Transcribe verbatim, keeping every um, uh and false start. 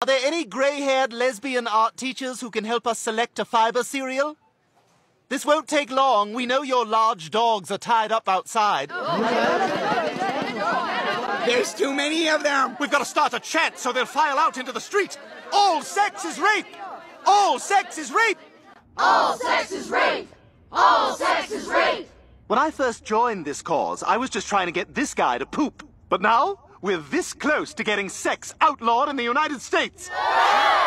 Are there any gray-haired lesbian art teachers who can help us select a fiber cereal? This won't take long. We know your large dogs are tied up outside. There's too many of them. We've got to start a chant so they'll file out into the street. All sex is rape! All sex is rape! All sex is rape! All sex is rape! When I first joined this cause, I was just trying to get this guy to poop. But now, we're this close to getting sex outlawed in the United States.